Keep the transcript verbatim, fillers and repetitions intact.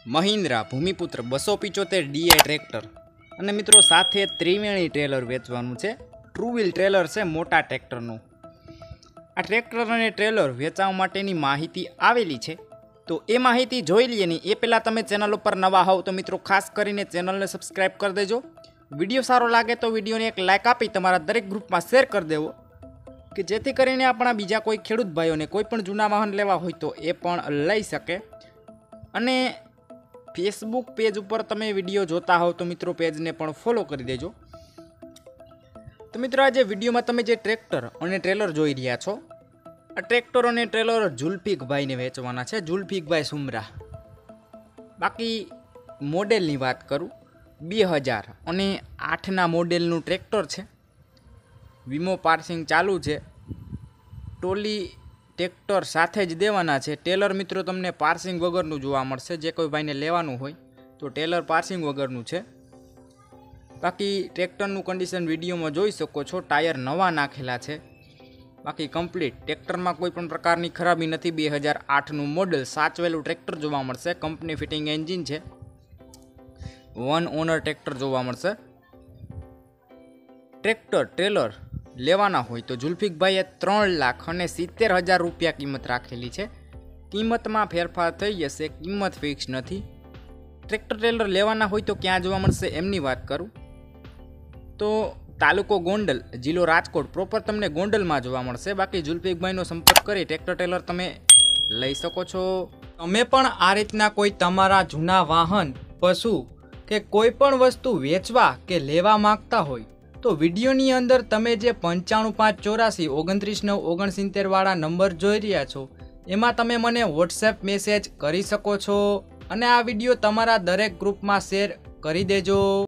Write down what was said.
મહિન્દ્રા ભૂમિપુત્ર બસો પિચોતેર D I tractor અને મિત્રો સાથે ત્રિવેણી ટ્રેલર વેચવાનું છે। ટ્રુ વ્હીલ ટ્રેલર છે મોટા ટ્રેક્ટરનું। આ ટ્રેક્ટર અને ટ્રેલર વેચવા માટેની માહિતી આવેલી છે, તો એ માહિતી જોઈ લઈએ નહીં એ પહેલાં તમે ચેનલ ઉપર નવા હોવ તો મિત્રો ખાસ કરીને ચેનલને સબસ્ક્રાઈબ કરી દેજો। વિડીયો સારો લાગે તો વિડીયોને એક લાઇક આપી તમારા દરેક ગ્રુપમાં શેર કરી દેવો, કે જેથી કરીને આપણા બીજા કોઈ ખેડૂત ભાઈઓને કોઈ પણ જૂના વાહન લેવા હોય તો એ પણ લઈ શકે। અને ફેસબુક પેજ ઉપર તમે વિડીયો જોતા હોવ તો મિત્રો પેજને પણ ફોલો કરી દેજો। તો મિત્રો આજે વિડીયોમાં તમે જે ટ્રેક્ટર અને ટ્રેલર જોઈ રહ્યા છો, આ ટ્રેક્ટર અને ટ્રેલર જુલ્ફીકભાઈને વેચવાના છે, જુલ્ફીકભાઈ સુમરા। બાકી મોડેલની વાત કરું, બે હજાર અને આઠના મોડેલનું ટ્રેક્ટર છે। વીમો પાર્સિંગ ચાલુ છે, ટોલી ટ્રેક્ટર સાથે જ દેવાના છે। ટેલર મિત્રો તમને પાર્સિંગ વગરનું જોવા મળશે, જે કોઈ ભાઈને લેવાનું હોય તો ટેલર પાર્સિંગ વગરનું છે। બાકી ટ્રેક્ટરનું કન્ડિશન વિડીયોમાં જોઈ શકો છો, ટાયર નવા નાખેલા છે। બાકી કમ્પ્લીટ ટ્રેક્ટરમાં કોઈ પણ પ્રકારની ખરાબી નથી। બે હજાર આઠનું મોડેલ સાચવેલું ટ્રેક્ટર જોવા મળશે, કંપની ફિટિંગ એન્જિન છે, વન ઓનર ટ્રેક્ટર જોવા મળશે। ટ્રેક્ટર ટ્રેલર લેવાના હોય તો જુલ્ફીકભાઈએ ત્રણ લાખ અને સિત્તેર હજાર રૂપિયા કિંમત રાખેલી છે। કિંમતમાં ફેરફાર થઈ જશે, કિંમત ફિક્સ નથી। ટ્રેક્ટર ટ્રેલર લેવાના હોય તો ક્યાં જોવા મળશે એમની વાત કરું તો તાલુકો ગોંડલ, જિલ્લો રાજકોટ, પ્રોપર તમને ગોંડલમાં જોવા મળશે। બાકી જુલ્ફીકભાઈનો સંપર્ક કરી ટ્રેક્ટર ટ્રેલર તમે લઈ શકો છો। તમે પણ આ રીતના કોઈ તમારા જૂના વાહન, પશુ કે કોઈ પણ વસ્તુ વેચવા કે લેવા માંગતા હોય તો વિડીયોની અંદર તમે જે પંચાણું પાંચ ચોરાસી ઓગણત્રીસ નવ ઓગણસિત્તેર વાળા નંબર જોઈ રહ્યા છો એમાં તમે મને વોટ્સએપ મેસેજ કરી શકો છો, અને આ વિડીયો તમારા દરેક ગ્રુપમાં શેર કરી દેજો।